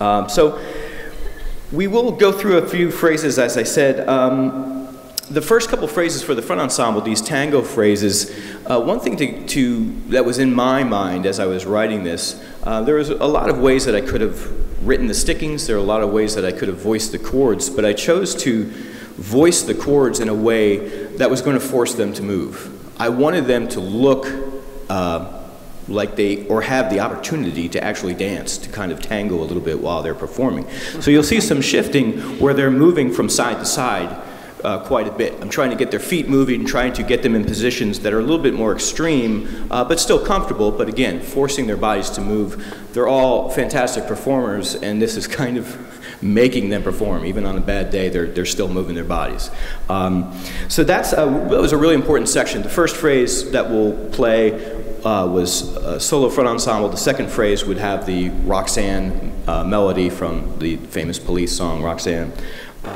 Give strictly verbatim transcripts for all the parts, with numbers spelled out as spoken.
Um, so we will go through a few phrases, as I said. Um, the first couple phrases for the front ensemble, these tango phrases, uh, one thing to, to, that was in my mind as I was writing this, uh, there was a lot of ways that I could have written the stickings, there are a lot of ways that I could have voiced the chords, but I chose to voice the chords in a way that was going to force them to move. I wanted them to look uh, like they, or have the opportunity to actually dance, to kind of tango a little bit while they're performing. So you'll see some shifting where they're moving from side to side uh, quite a bit. I'm trying to get their feet moving, trying to get them in positions that are a little bit more extreme, uh, but still comfortable, but again, forcing their bodies to move. They're all fantastic performers, and this is kind of making them perform. Even on a bad day, they're, they're still moving their bodies. Um, so that's a, that was a really important section. The first phrase that we'll play uh, was a solo front ensemble. The second phrase would have the Roxanne uh, melody from the famous Police song, Roxanne. Uh,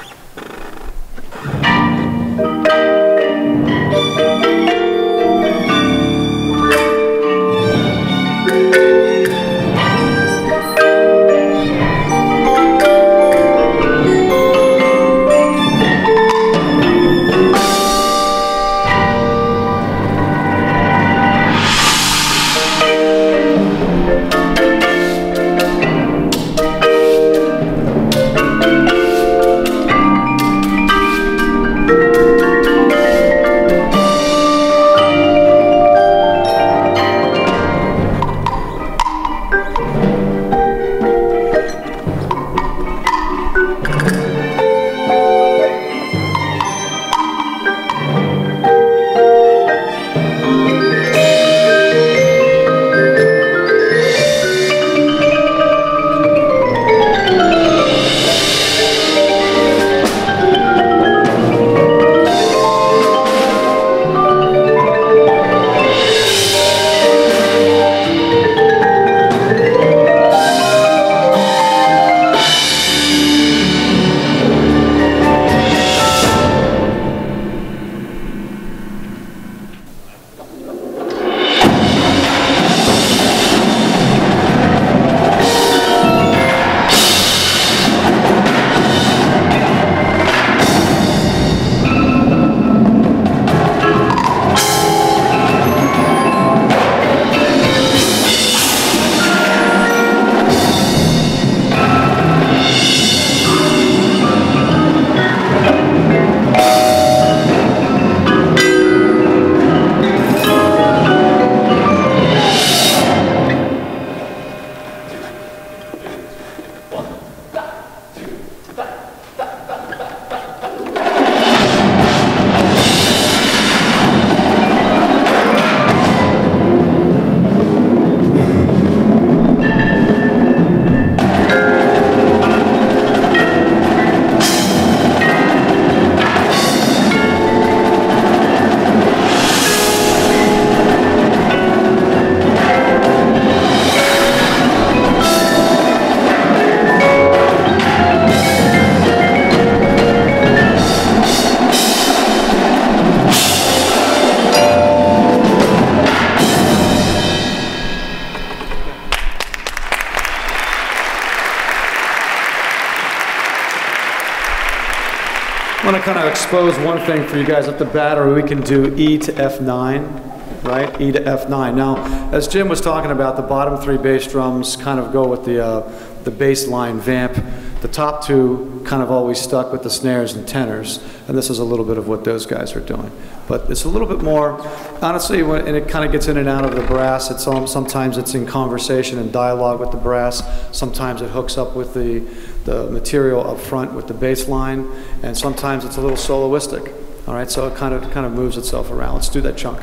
I want to kind of expose one thing for you guys at the battery. We can do E to F nine, right? E to F nine. Now, as Jim was talking about, the bottom three bass drums kind of go with the, uh, the bass line vamp. The top two kind of always stuck with the snares and tenors, and this is a little bit of what those guys are doing. But it's a little bit more, honestly, when, and it kind of gets in and out of the brass. It's um, sometimes it's in conversation and dialogue with the brass. Sometimes it hooks up with the, the material up front with the bass line, and sometimes it's a little soloistic. All right, so it kind of kind of moves itself around. Let's do that chunk.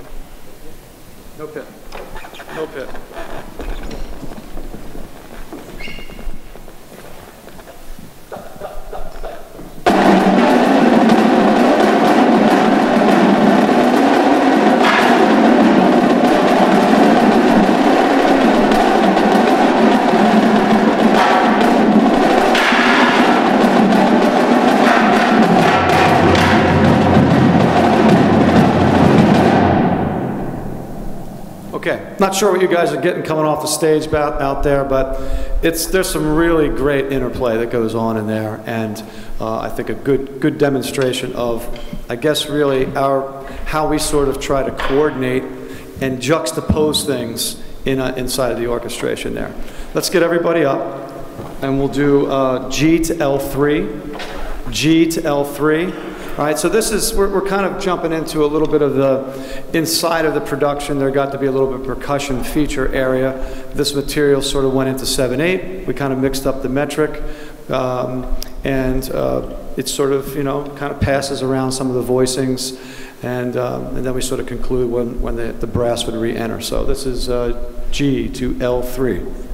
No pit. No pit. Okay, not sure what you guys are getting coming off the stage out, out there, but it's, there's some really great interplay that goes on in there, and uh, I think a good, good demonstration of, I guess, really our, how we sort of try to coordinate and juxtapose things in a, inside of the orchestration there. Let's get everybody up, and we'll do uh, G to L three, G to L three. All right, so this is, we're, we're kind of jumping into a little bit of the, inside of the production, there got to be a little bit of percussion feature area. This material sort of went into seven eight. We kind of mixed up the metric, um, and uh, it sort of, you know, kind of passes around some of the voicings, and, um, and then we sort of conclude when, when the, the brass would re-enter. So this is uh, G to L three.